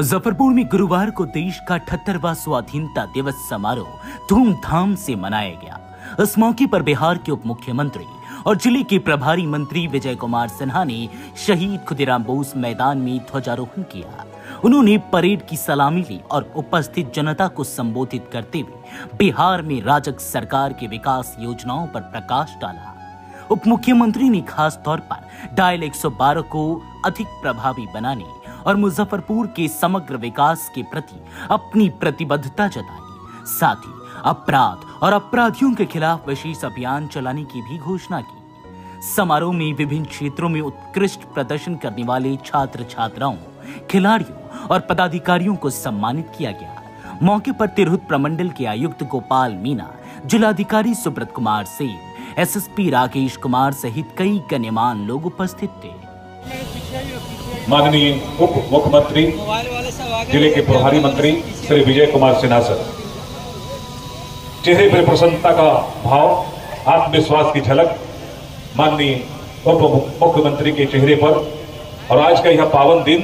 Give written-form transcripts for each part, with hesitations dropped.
मुजफ्फरपुर में गुरुवार को देश का 78वां स्वाधीनता दिवस समारोह धूमधाम से मनाया गया। इस मौके पर बिहार के उप मुख्यमंत्री और जिले के प्रभारी मंत्री विजय कुमार सिन्हा ने शहीद खुदीराम बोस मैदान में ध्वजारोहण किया। उन्होंने परेड की सलामी ली और उपस्थित जनता को संबोधित करते हुए बिहार में राजग सरकार के विकास योजनाओं पर प्रकाश डाला। उप मुख्यमंत्री ने खास तौर पर डायल 112 को अधिक प्रभावी बनाने और मुजफ्फरपुर के समग्र विकास के प्रति अपनी प्रतिबद्धता जताई। साथ ही अपराध और अपराधियों के खिलाफ विशेष अभियान चलाने की भी घोषणा की। समारोह में विभिन्न क्षेत्रों में उत्कृष्ट प्रदर्शन करने वाले छात्र छात्राओं, खिलाड़ियों और पदाधिकारियों को सम्मानित किया गया। मौके पर तिरहुत प्रमंडल के आयुक्त गोपाल मीना, जिलाधिकारी सुब्रत कुमार सेन, एसएसपी राकेश कुमार सहित कई गण्यमान्य लोग उपस्थित थे। माननीय उप मुख्यमंत्री, जिले के प्रभारी मंत्री श्री विजय कुमार सिन्हा सर, चेहरे पर प्रसन्नता का भाव, आत्मविश्वास की झलक माननीय उप मुख्यमंत्री के चेहरे पर। और आज का यह पावन दिन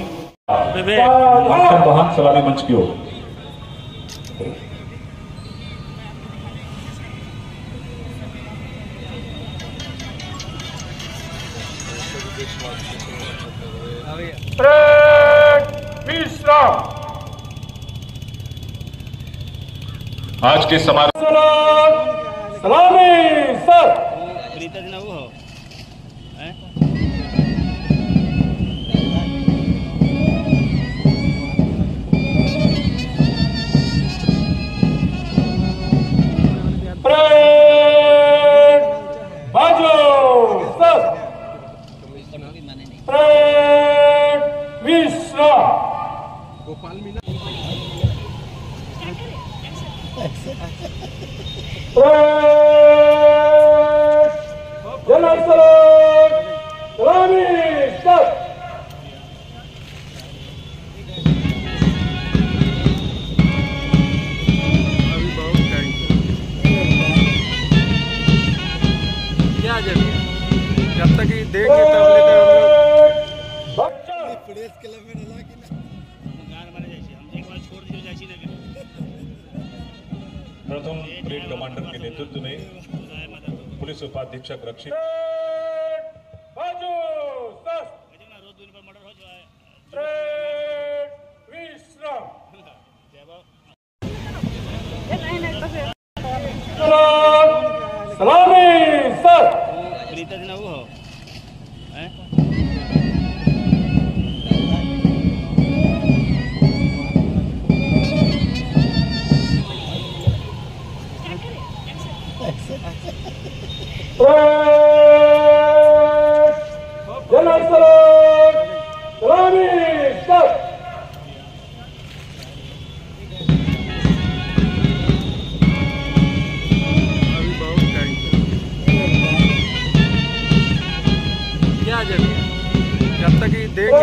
वाहन सलामी मंच की ओर। आज के समारोह सलामी सर जब तक ही देंगे प्रथम परेड कमांडर के नेतृत्व में पुलिस उपाधीक्षक रक्षित सलामी सर जब तक ही देंगे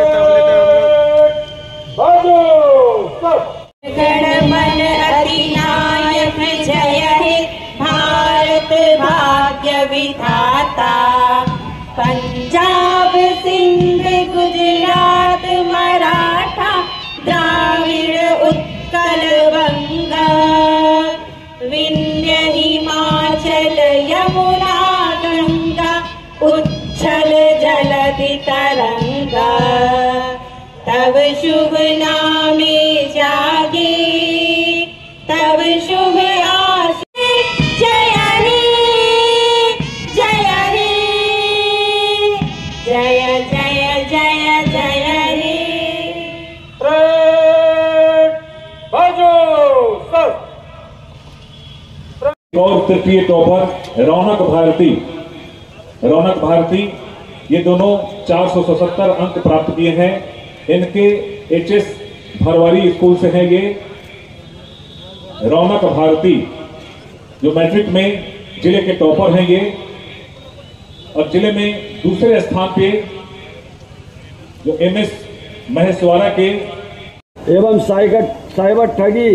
गणमन अधिनायक जय हे भारत भाग्य विधाता। पंजाब सिंध गुजरात मराठा द्राविड़ उत्कल बंगा, विंध्य हिमाचल यमुना गंगा उच्छल जलधि तरंगा। तब शुभ नामे जागे तब शुभ आशे, जय हे जय हे जय जय जय जय हे। और तृतीय टॉपर रौनक भारती ये दोनों 477 अंक प्राप्त किए हैं। इनके एचएस भरवारी स्कूल से हैं। ये रौनक भारती जो मैट्रिक में जिले के टॉपर हैं ये, और जिले में दूसरे स्थान पे जो एमएस महेश्वरा के एवं साइबर ठगी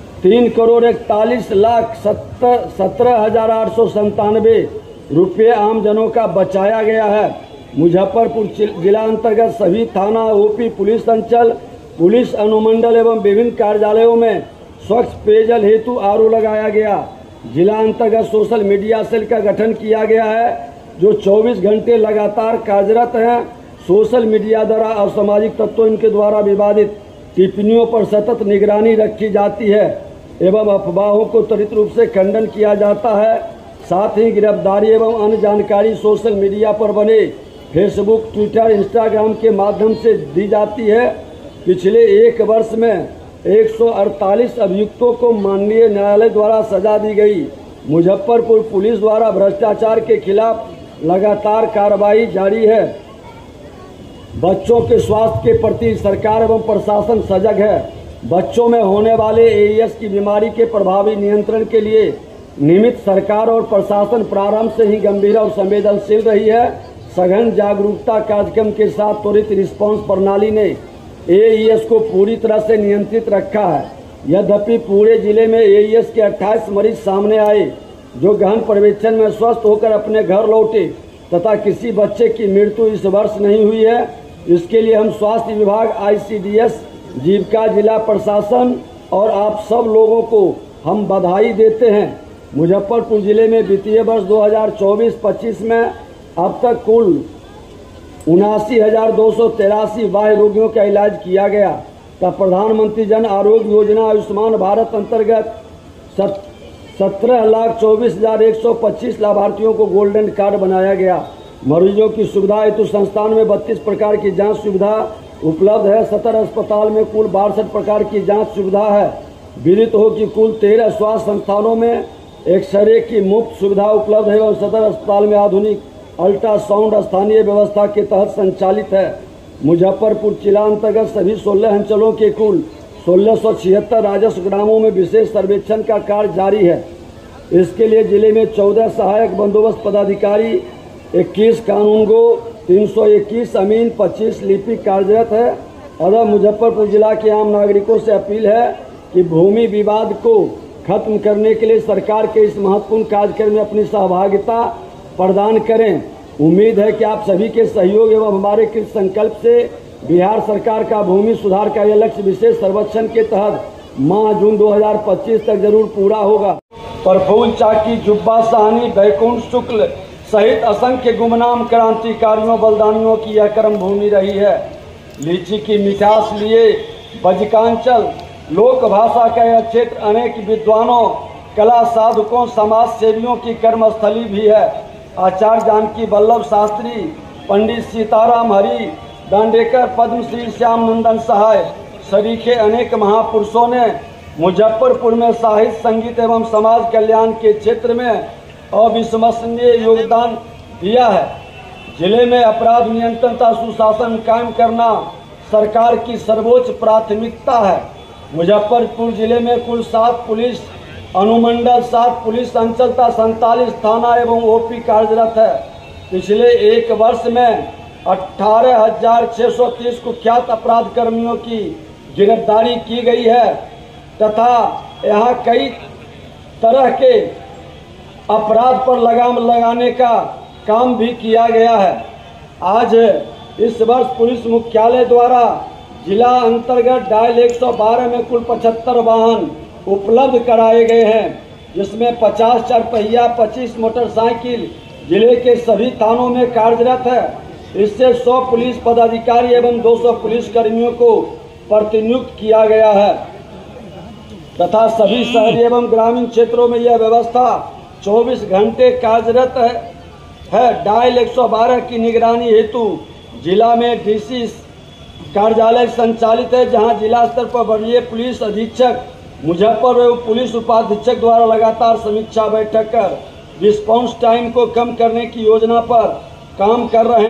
3,41,17,897 रुपये आमजनों का बचाया गया है। मुजफ्फरपुर जिला अंतर्गत सभी थाना, ओपी, पुलिस अंचल पुलिस अनुमंडल एवं विभिन्न कार्यालयों में स्वच्छ पेयजल हेतु आरओ लगाया गया। जिला अंतर्गत सोशल मीडिया सेल का गठन किया गया है जो 24 घंटे लगातार कार्यरत हैं। सोशल मीडिया द्वारा असामाजिक तत्वों इनके द्वारा विवादित टिप्पणियों पर सतत निगरानी रखी जाती है एवं अफवाहों को त्वरित रूप से खंडन किया जाता है। साथ ही गिरफ्तारी एवं अन्य जानकारी सोशल मीडिया पर बने फेसबुक, ट्विटर, इंस्टाग्राम के माध्यम से दी जाती है। पिछले एक वर्ष में 148 अभियुक्तों को माननीय न्यायालय द्वारा सजा दी गई। मुजफ्फरपुर पुलिस द्वारा भ्रष्टाचार के खिलाफ लगातार कार्रवाई जारी है। बच्चों के स्वास्थ्य के प्रति सरकार एवं प्रशासन सजग है। बच्चों में होने वाले एईएस की बीमारी के प्रभावी नियंत्रण के लिए नियमित सरकार और प्रशासन प्रारंभ से ही गंभीर और संवेदनशील रही है। सघन जागरूकता कार्यक्रम के साथ त्वरित रिस्पांस प्रणाली ने एईएस को पूरी तरह से नियंत्रित रखा है। यद्यपि पूरे जिले में एईएस के 28 मरीज सामने आए जो गहन पर्यवेक्षण में स्वस्थ होकर अपने घर लौटे तथा किसी बच्चे की मृत्यु इस वर्ष नहीं हुई है। इसके लिए हम स्वास्थ्य विभाग, आईसीडीएस, जीविका, जिला प्रशासन और आप सब लोगों को हम बधाई देते हैं। मुजफ्फरपुर जिले में वित्तीय वर्ष 2024-25 में अब तक कुल 79,283 बाह्य रोगियों का इलाज किया गया। तब प्रधानमंत्री जन आरोग्य योजना आयुष्मान भारत अंतर्गत 17,24,125 लाभार्थियों को गोल्डन कार्ड बनाया गया। मरीजों की सुविधा हेतु संस्थान में 32 प्रकार की जांच सुविधा उपलब्ध है। सदर अस्पताल में कुल 62 प्रकार की जांच सुविधा है। विदित हो कि कुल 13 स्वास्थ्य संस्थानों में एक्सरे की मुफ्त सुविधा उपलब्ध है और सदर अस्पताल में आधुनिक अल्ट्रासाउंड स्थानीय व्यवस्था के तहत संचालित है। मुजफ्फरपुर जिला अंतर्गत सभी 16 अंचलों के कुल 1676 राजस्व ग्रामों में विशेष सर्वेक्षण का कार्य जारी है। इसके लिए जिले में 14 सहायक बंदोबस्त पदाधिकारी, 21 कानूनगो, 321 अमीन, 25 लिपिक कार्यरत है। अतः मुजफ्फरपुर जिला के आम नागरिकों से अपील है कि भूमि विवाद को खत्म करने के लिए सरकार के इस महत्वपूर्ण कार्यक्रम में अपनी सहभागिता प्रदान करें। उम्मीद है कि आप सभी के सहयोग एवं हमारे कृत संकल्प से बिहार सरकार का भूमि सुधार का यह लक्ष्य विशेष सर्वेक्षण के तहत माह जून 2025 तक जरूर पूरा होगा। प्रफुल्ल चाकी, जुब्बा साहनी, बैकुंठ शुक्ल सहित असंख्य गुमनाम क्रांतिकारियों बलिदानियों की यह कर्म भूमि रही है। लीची की मिठास लिए बजकांचल लोक भाषा का यह क्षेत्र अनेक विद्वानों, कला साधकों, समाज सेवियों की कर्मस्थली भी है। आचार्य जानकी वल्लभ शास्त्री, पंडित सीताराम हरि दांडेकर, पद्मश्री श्याम नंदन सहाय सरीखे अनेक महापुरुषों ने मुजफ्फरपुर में साहित्य, संगीत एवं समाज कल्याण के क्षेत्र में अविस्मरणीय योगदान दिया है। जिले में अपराध नियंत्रण तथा सुशासन कायम करना सरकार की सर्वोच्च प्राथमिकता है। मुजफ्फरपुर जिले में कुल 7 पुलिस अनुमंडल, 7 पुलिस अंचल तथा 47 थाना एवं ओपी कार्यरत है। पिछले एक वर्ष में 18,630 कुख्यात अपराध कर्मियों की गिरफ्तारी की गई है तथा यहाँ कई तरह के अपराध पर लगाम लगाने का काम भी किया गया है। आज इस वर्ष पुलिस मुख्यालय द्वारा जिला अंतर्गत डायल 112 में कुल 75 वाहन उपलब्ध कराए गए हैं, जिसमें 50 चारपहिया, 25 मोटरसाइकिल जिले के सभी थानों में कार्यरत है। इससे 100 पुलिस पदाधिकारी एवं 200 पुलिस कर्मियों को प्रतिनियुक्त किया गया है तथा सभी शहरी एवं ग्रामीण क्षेत्रों में यह व्यवस्था 24 घंटे कार्यरत है। डायल 112 की निगरानी हेतु जिला में डीसी कार्यालय संचालित है, जहां जिला स्तर पर वरीय पुलिस अधीक्षक, मुजफ्फरपुर पुलिस उपाधीक्षक द्वारा लगातार समीक्षा बैठक कर रिस्पांस टाइम को कम करने की योजना पर काम कर रहे हैं।